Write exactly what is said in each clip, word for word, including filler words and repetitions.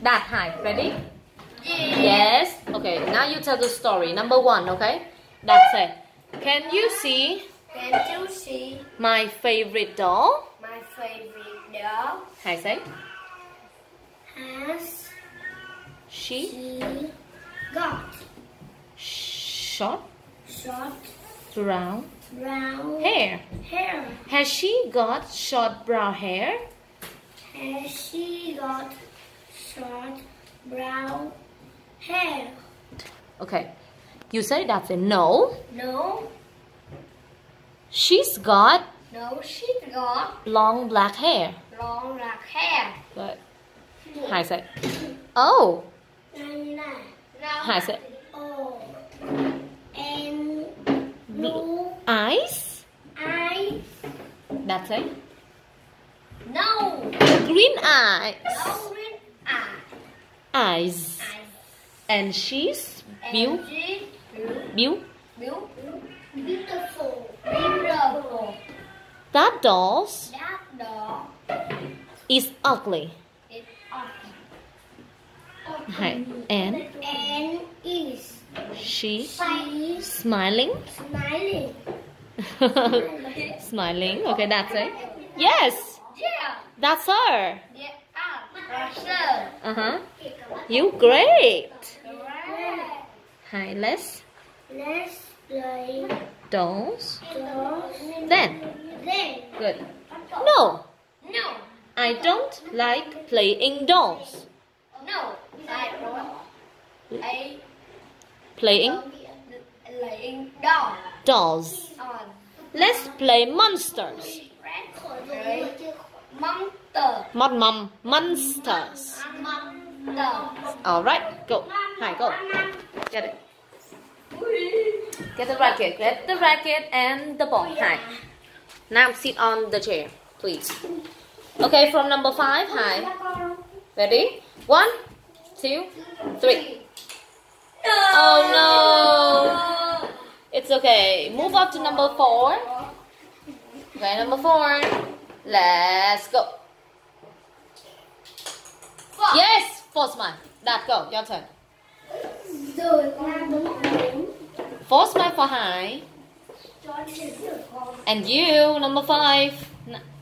Đạt, Hải, ready? Yes. Okay, now you tell the story. Number one, okay? Đạt say, can you see Can you see my favorite doll? my favorite doll? Hải say, Has she she got short short brown brown hair? hair? Has she got short brown hair? Has she got short brown hair? Okay, you say Đạt say no. No, She's got no, she got long black hair. long black hair. Good. Hải say, oh. Này này. Hải say, Oh, and blue eyes. eyes. Đạt say, No, green eyes. no green eye. Eyes. Eyes. And she's beau And she beau. Beautiful. Beautiful. Beautiful. That doll's That doll is ugly. is ugly. Hải, and And is she she smiling. smiling? Smiling. Okay, that's it. Yes, Yeah. that's her. Yeah. Ah, Russia. Uh huh. You great. Correct. Hi, let's Let's play dolls. dolls. Then, Then. good. No, No. I don't like playing dolls. No. I don't. I Playing playing doll. dolls. On. Let's play monsters. Monster. Mom, mom, monsters. Monster. All right, go. Hi, go. Get it. Get the racket. Get the racket and the ball. Hi. Now sit on the chair, please. Okay, from number five. Hi. Ready? One, two, three. Oh no. It's okay. Move up to number four. Okay, number four. Let's go. Yes, four smile. That go. Your turn. Rồi con đúng bốn. Four smile for Hải. Cho chị được con. And you, number five.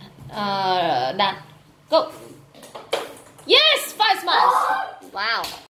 Uh, that. Go. Yes, five smiles. Wow.